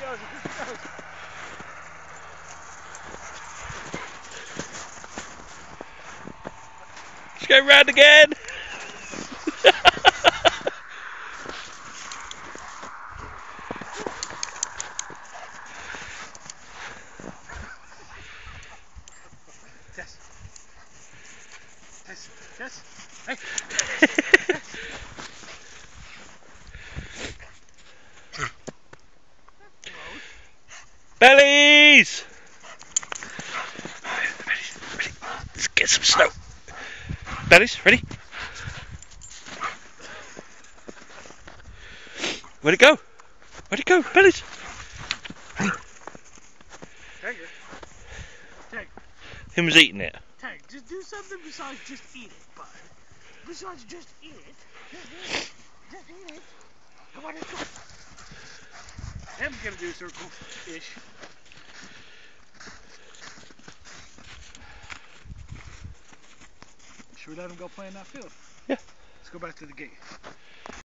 goes, here he goes. Let's go round again. Tess. Tess. Tess. Hey. Bellies! Ready. Let's get some snow. Bellies, ready? Where'd it go? Where'd it go? Bellies! Tag her. Tag. Him was eating it. Tag, just do something besides just eat it, bud. Besides just eat it. Just eat it. Come on, let's go. I'm gonna do a circle-ish. Should we let him go play in that field? Yeah. Let's go back to the gate.